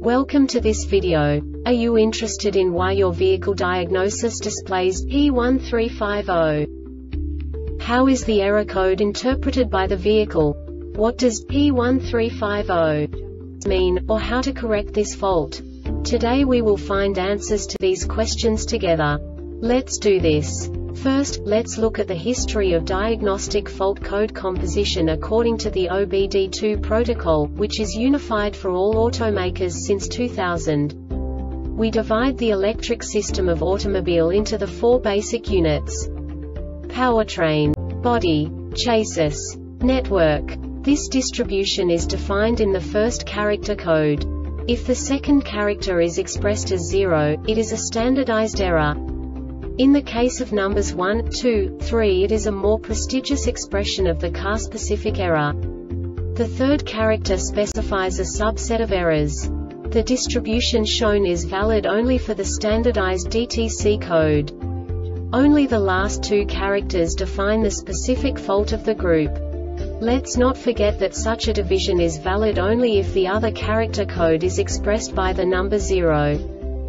Welcome to this video. Are you interested in why your vehicle diagnosis displays P1350? How is the error code interpreted by the vehicle? What does P1350 mean, or how to correct this fault? Today we will find answers to these questions together. Let's do this. First, let's look at the history of diagnostic fault code composition according to the OBD2 protocol, which is unified for all automakers since 2000. We divide the electric system of automobile into the four basic units: powertrain, body, chassis, network. This distribution is defined in the first character code. If the second character is expressed as 0, it is a standardized error. In the case of numbers 1, 2, 3, it is a more prestigious expression of the car-specific error. The third character specifies a subset of errors. The distribution shown is valid only for the standardized DTC code. Only the last two characters define the specific fault of the group. Let's not forget that such a division is valid only if the other character code is expressed by the number 0.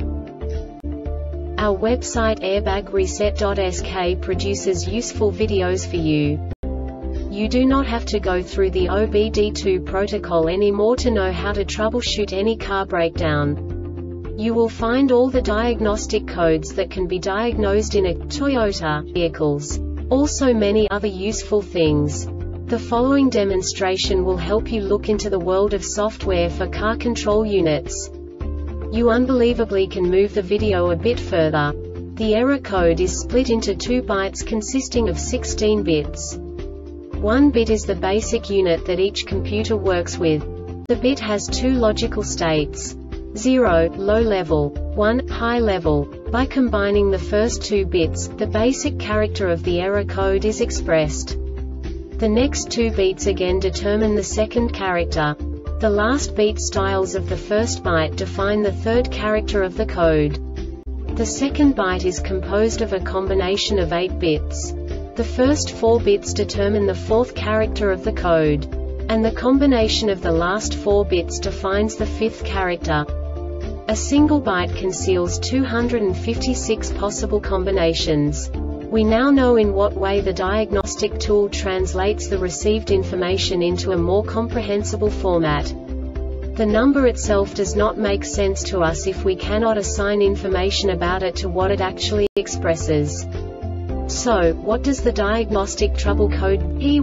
Our website airbagreset.sk produces useful videos for you. You do not have to go through the OBD2 protocol anymore to know how to troubleshoot any car breakdown. You will find all the diagnostic codes that can be diagnosed in a Toyota vehicles. Also many other useful things. The following demonstration will help you look into the world of software for car control units. You unbelievably can move the video a bit further. The error code is split into 2 bytes consisting of 16 bits. 1 bit is the basic unit that each computer works with. The bit has 2 logical states: 0, low level, 1, high level. By combining the first 2 bits, the basic character of the error code is expressed. The next 2 beats again determine the second character. The last beat styles of the first byte define the third character of the code. The second byte is composed of a combination of 8 bits. The first 4 bits determine the fourth character of the code. And the combination of the last 4 bits defines the fifth character. A single byte conceals 256 possible combinations. We now know in what way the diagnostic tool translates the received information into a more comprehensible format. The number itself does not make sense to us if we cannot assign information about it to what it actually expresses. So, what does the diagnostic trouble code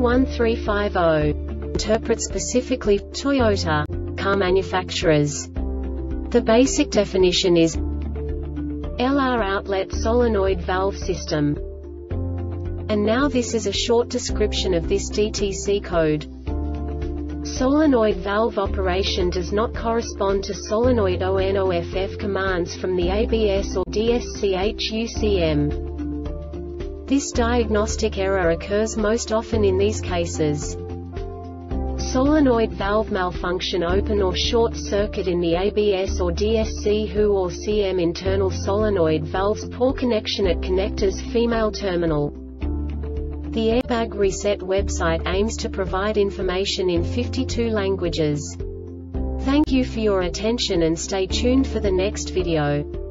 P1350 interpret specifically for Toyota car manufacturers? The basic definition is LR outlet solenoid valve system. And now this is a short description of this DTC code. Solenoid valve operation does not correspond to solenoid on/off commands from the ABS or DSC-HUCM. This diagnostic error occurs most often in these cases: solenoid valve malfunction, open or short circuit in the ABS or DSC-HU or CM internal solenoid valves, poor connection at connectors female terminal. The Airbag Reset website aims to provide information in 52 languages. Thank you for your attention and stay tuned for the next video.